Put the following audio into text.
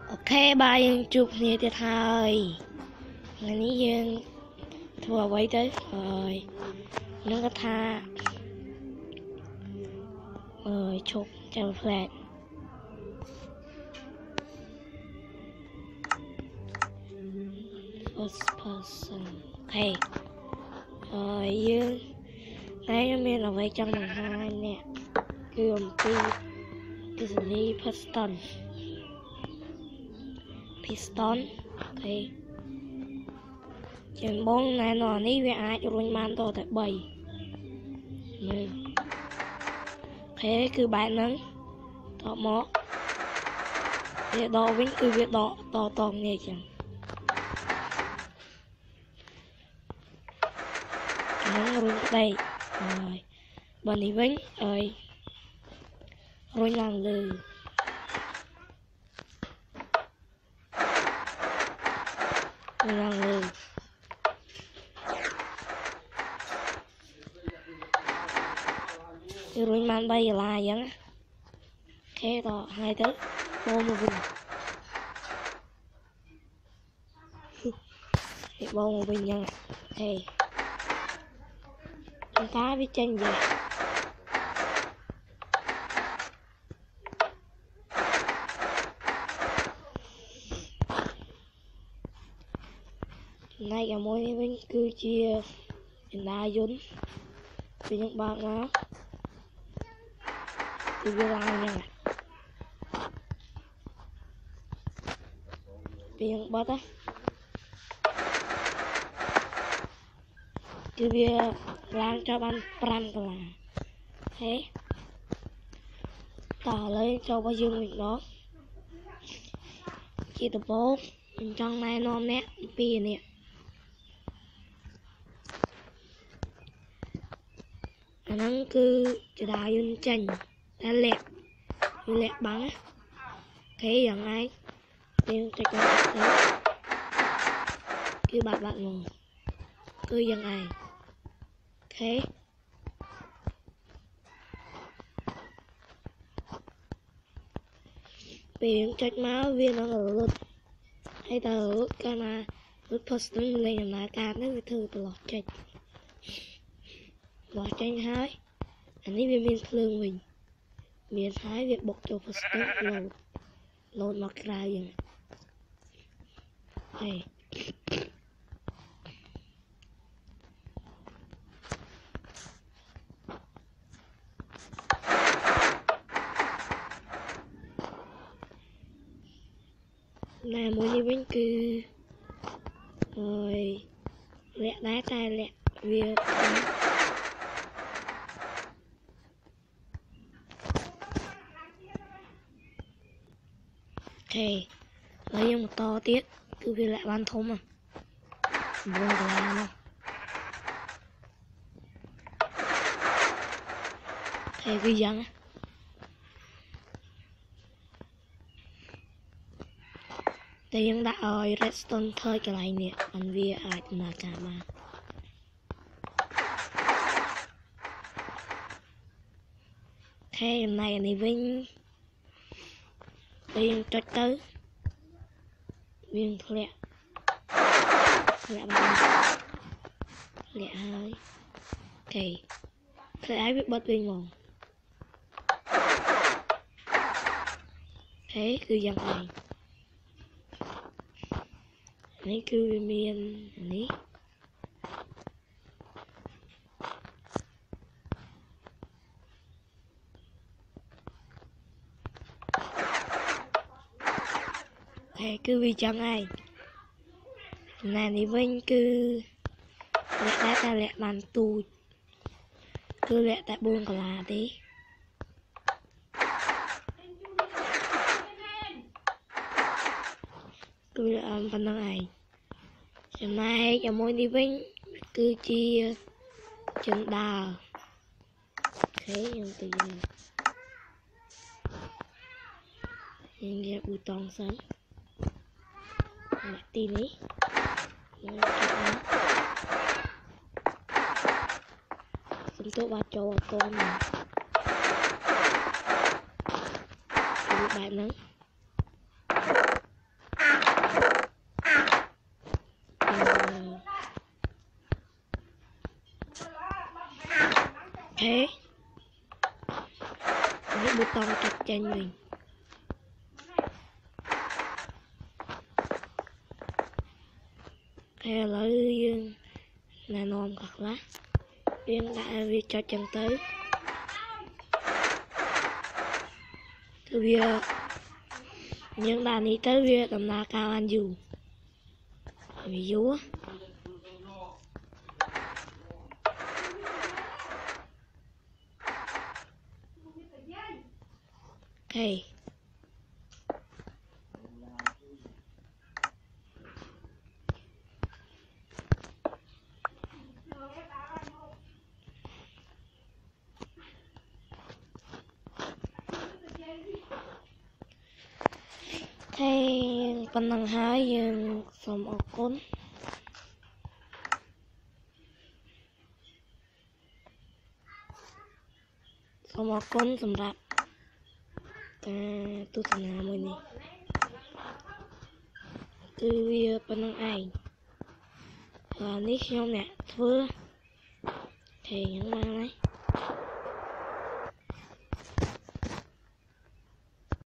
Ok, ba dân chụp nhiều thiệt thôi. Ngày ní dân thua quay tới rồi. Nó có tha rồi chụp cho flat. First person. Ok. Rồi dân nãy nó miền là vậy trong bằng hai nè. Gồm cái xử lý piston. Ok. Chuyện 4 này nó ní về ai cho luôn man to tại 7. Thế cứ bạn nâng tỏ mó để đo vĩnh cứ việc đo to nghe chẳng nâng luôn đây rồi bọn đi vĩnh rồi rồi làm lừ rồi man bay là vậy thế đó hai tới bô một bình bô một bình nhân thế chúng ta biết chân gì nay cả mỗi bên cứ chia đá dún vì những bạn đó từ giờ làm nha vì những bạn đó cứ việc làm cho bạn pran là thế tỏ lấy cho bao nhiêu mình đó chỉ tập bố trong này nó nét pì nè nó cứ chỉ đào yên chành đã lẹt bắn thếอย่างai nên cho con cứ bạn ngồi cứอย่างai thế biển trách máu viên nó ở lượt hay tờ cái mà lượt post lên là ca nó bị thư từ lọt tranh hai anh ấy viên phương mình hai việc bộc cho post lột mặc ra vậy này này mỗi đi bánh cư rồi lẹ đá tay lẹ việc ok lấy một to tiết cứ việc lại ban thông mà buồn là nó thế cứ dăngแต่ยังได้redstone เธออะไรเนี่ยมันเวียอาจมาการมาแค่ในนี้วิ่งจดtớiวิ่งแหละบ้างแหละhơiโอเคแหละให้biết bậtวิ่งมองthếคือยังไงนี่คือเมียนนี้thế cứ vì chẳng ai này thì vinh cứ lẹ ta lẹ bàn tù cứ lẹ tại buôn cả là tí cứ lẹ phần năng này hôm nay cho mỗi đi vinh cứ chia chân đào thế nhưng từ giờ nhưng ra bùi toàn sớm tin ấy chúng tôi ba cho con này bạn nắng thế mấy bê tông chặt chân mình hay lấy là nôm thật lá viên đại vì cho chân tới từ việc những đàn đi tới việc tầm là cao ăn dù vì vú hey thế phần năng hai dương xóm ở côn xóm ở cônสำหรับtuสนามือนี้คือphần năng ai và nick nhóm nè thưa thì những mà này